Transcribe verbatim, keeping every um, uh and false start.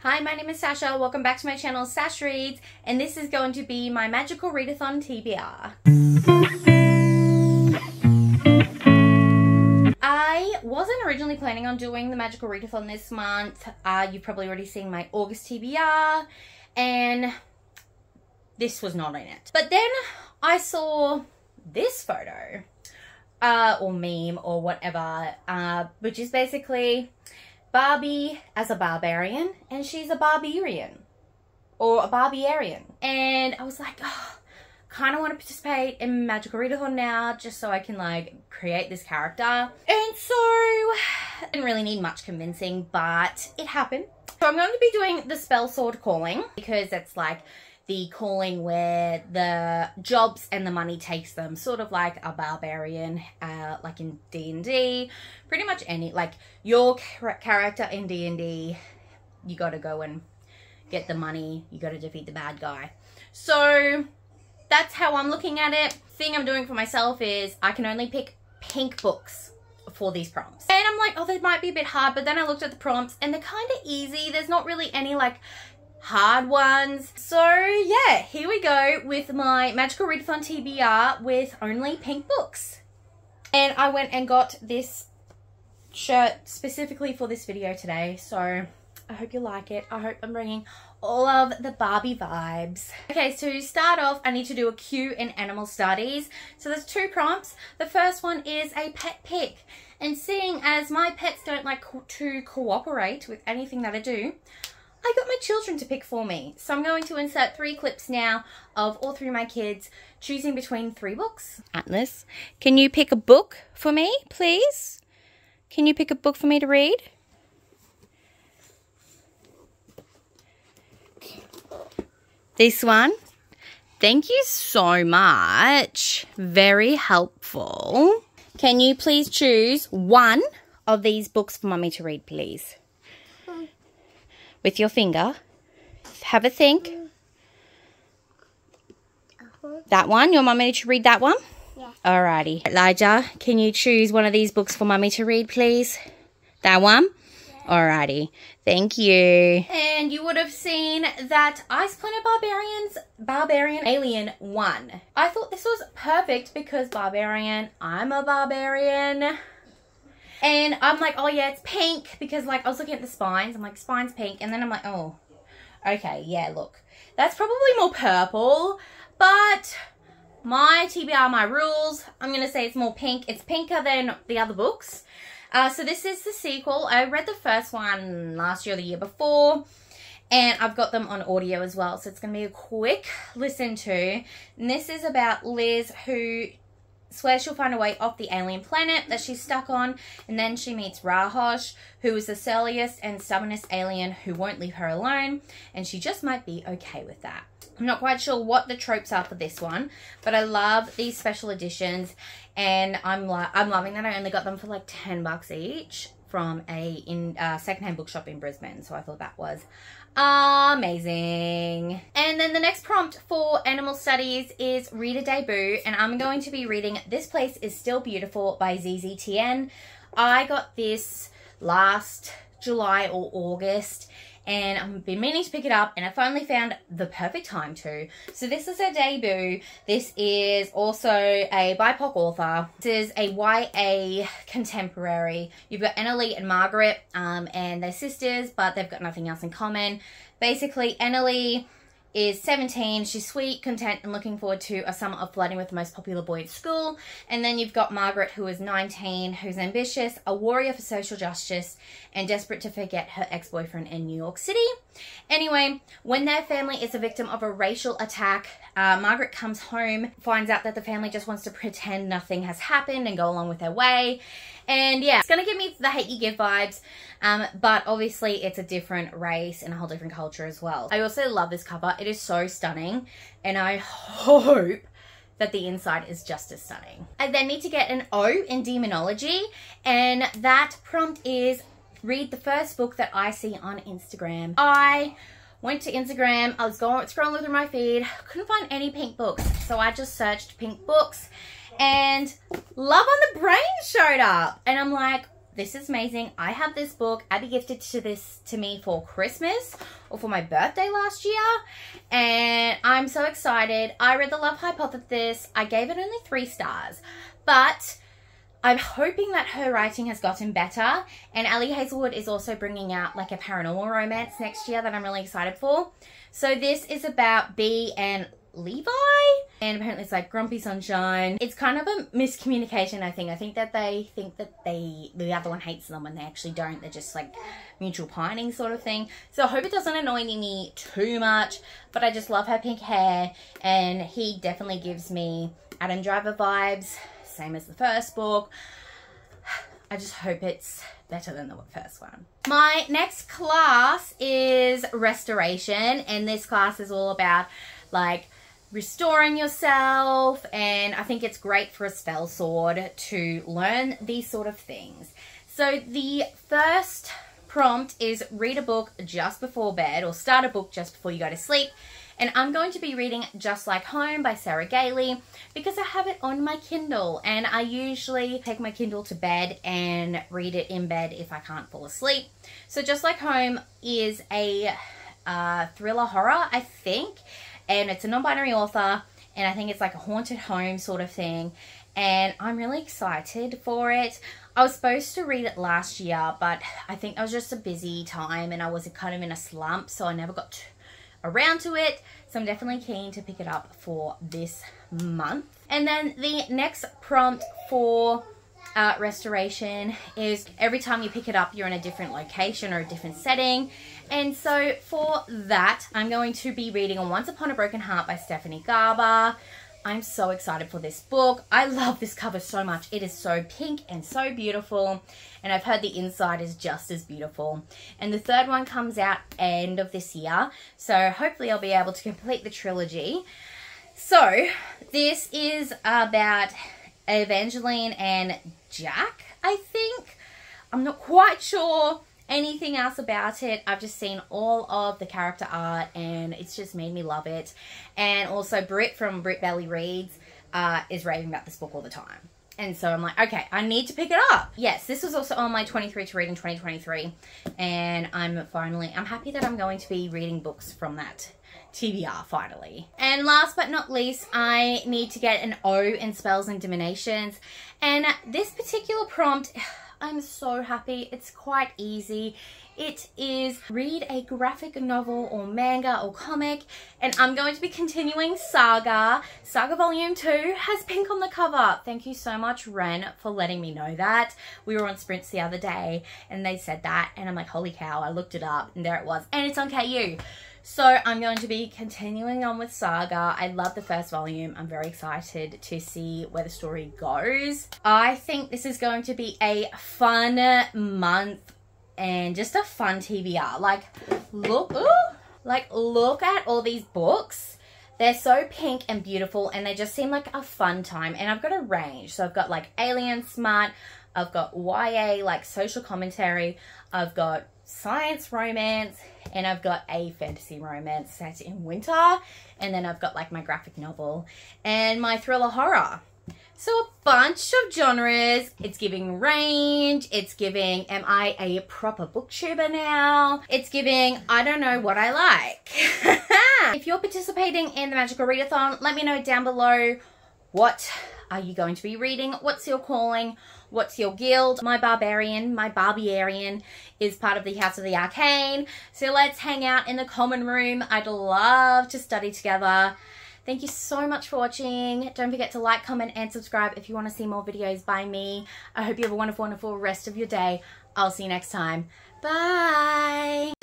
Hi, my name is Sasha. Welcome back to my channel, Sash Reads, and this is going to be my magical readathon T B R. I wasn't originally planning on doing the magical readathon this month. Uh, you've probably already seen my August T B R, and this was not in it. But then I saw this photo, uh, or meme, or whatever, uh, which is basically Barbie as a barbarian, and she's a barbarian or a Barbiarian. And I was like, oh, kind of want to participate in magical readathon now just so I can like create this character. And so I didn't really need much convincing, but it happened. So I'm going to be doing the spell sword calling because it's like the calling where the jobs and the money takes them, sort of like a barbarian, uh, like in D and D. Pretty much any, like your character in D and D, you got to go and get the money, you got to defeat the bad guy. So that's how I'm looking at it. Thing I'm doing for myself is I can only pick pink books for these prompts. And I'm like, oh, they might be a bit hard, but then I looked at the prompts and they're kind of easy. There's not really any like hard ones. So yeah, here we go with my magical readathon T B R with only pink books. And I went and got this shirt specifically for this video today, so I hope you like it. I hope I'm bringing all of the Barbie vibes. Okay, so to start off, I need to do a Q in animal studies. So there's two prompts. The first one is a pet pick, and seeing as my pets don't like co to cooperate with anything that I do, I got my children to pick for me. So I'm going to insert three clips now of all three of my kids choosing between three books. Atlas, can you pick a book for me, please? Can you pick a book for me to read? This one. Thank you so much. Very helpful. Can you please choose one of these books for Mummy to read, please? With your finger. Have a think. That one? Your mummy to read that one? Yeah. Alrighty. Elijah, can you choose one of these books for Mummy to read, please? That one? Yeah. Alrighty. Thank you. And you would have seen that Ice Planet Barbarians, Barbarian Alien won. I thought this was perfect because Barbarian, I'm a barbarian. And I'm like, oh yeah, it's pink, because like I was looking at the spines. I'm like, spine's pink. And then I'm like, oh, okay, yeah, look. That's probably more purple, but my T B R, my rules, I'm going to say it's more pink. It's pinker than the other books. Uh, so this is the sequel. I read the first one last year or the year before, and I've got them on audio as well. So it's going to be a quick listen to. And this is about Liz, who swears she'll find a way off the alien planet that she's stuck on, and then she meets Rahosh, who is the surliest and stubbornest alien who won't leave her alone, and she just might be okay with that. I'm not quite sure what the tropes are for this one, but I love these special editions, and I'm like, I'm loving that I only got them for like ten bucks each from a in uh, secondhand bookshop in Brisbane. So I thought that was amazing. And then the next prompt for animal studies is read a debut, and I'm going to be reading This Place Is Still Beautiful by Z Z T N. I got this last July or August, and I've been meaning to pick it up, and I finally found the perfect time to. So this is her debut. This is also a B I P O C author. This is a Y A contemporary. You've got Annalie and Margaret, um, and they're sisters, but they've got nothing else in common. Basically, Annalie is seventeen. She's sweet, content, and looking forward to a summer of flirting with the most popular boy at school. And then you've got Margaret, who is nineteen, who's ambitious, a warrior for social justice, and desperate to forget her ex-boyfriend in New York City. Anyway, when their family is a victim of a racial attack, uh, Margaret comes home, finds out that the family just wants to pretend nothing has happened and go along with their way. And yeah, it's going to give me the hate you give vibes, um, but obviously it's a different race and a whole different culture as well. I also love this cover. It is so stunning, and I hope that the inside is just as stunning. I then need to get an O in demonology, and that prompt is read the first book that I see on Instagram. I went to Instagram, I was going scrolling through my feed, couldn't find any pink books, so I just searched pink books, and Love on the Brain showed up, and I'm like, this is amazing. I have this book. Abby gifted to this to me for Christmas or for my birthday last year. And I'm so excited. I read The Love Hypothesis. I gave it only three stars. But I'm hoping that her writing has gotten better. And Ali Hazelwood is also bringing out like a paranormal romance next year that I'm really excited for. So this is about Bea and Levi, and apparently it's like Grumpy Sunshine. It's kind of a miscommunication, I think. I think that they think that they the other one hates them when they actually don't. They're just like mutual pining sort of thing. So I hope it doesn't annoy me too much, but I just love her pink hair, and he definitely gives me Adam Driver vibes, same as the first book. I just hope it's better than the first one. My next class is restoration, and this class is all about like restoring yourself, and I think it's great for a spell sword to learn these sort of things. So the first prompt is read a book just before bed, or start a book just before you go to sleep. And I'm going to be reading Just Like Home by Sarah Gailey because I have it on my Kindle, and I usually take my Kindle to bed and read it in bed if I can't fall asleep. So Just Like Home is a uh, thriller horror, I think. And it's a non-binary author, and I think it's like a haunted home sort of thing. And I'm really excited for it. I was supposed to read it last year, but I think it was just a busy time and I was kind of in a slump, so I never got around to it. So I'm definitely keen to pick it up for this month. And then the next prompt for uh, restoration is every time you pick it up, you're in a different location or a different setting. And so for that, I'm going to be reading Once Upon a Broken Heart by Stephanie Garber. I'm so excited for this book. I love this cover so much. It is so pink and so beautiful. And I've heard the inside is just as beautiful. And the third one comes out end of this year. So hopefully I'll be able to complete the trilogy. So this is about Evangeline and Jack, I think. I'm not quite sure anything else about it. I've just seen all of the character art and it's just made me love it. And also Britt from Britt Belly Reads uh, is raving about this book all the time. And so I'm like, okay, I need to pick it up. Yes, this was also on my twenty-three to read in twenty twenty-three. And I'm finally, I'm happy that I'm going to be reading books from that T B R finally. And last but not least, I need to get an O in Spells and Divinations. And this particular prompt, I'm so happy. It's quite easy. It is read a graphic novel or manga or comic, and I'm going to be continuing Saga. Saga Volume two has pink on the cover. Thank you so much, Ren, for letting me know that. We were on Sprints the other day and they said that, and I'm like, holy cow, I looked it up and there it was, and it's on K U. So I'm going to be continuing on with Saga. I love the first volume. I'm very excited to see where the story goes. I think this is going to be a fun month and just a fun T B R. Like, look, ooh, like look at all these books. They're so pink and beautiful, and they just seem like a fun time. And I've got a range. So I've got like Alien Smart, I've got Y A, like social commentary, I've got science romance, and I've got a fantasy romance set in winter, and then I've got like my graphic novel and my thriller horror. So a bunch of genres. It's giving range. It's giving, am I a proper booktuber now? It's giving, I don't know what I like. If you're participating in the Magical Readathon, let me know down below, what are you going to be reading? What's your calling? What's your guild? My Barbarian, my Barbiarian is part of the House of the Arcane. So let's hang out in the common room. I'd love to study together. Thank you so much for watching. Don't forget to like, comment, and subscribe if you want to see more videos by me. I hope you have a wonderful, wonderful rest of your day. I'll see you next time. Bye.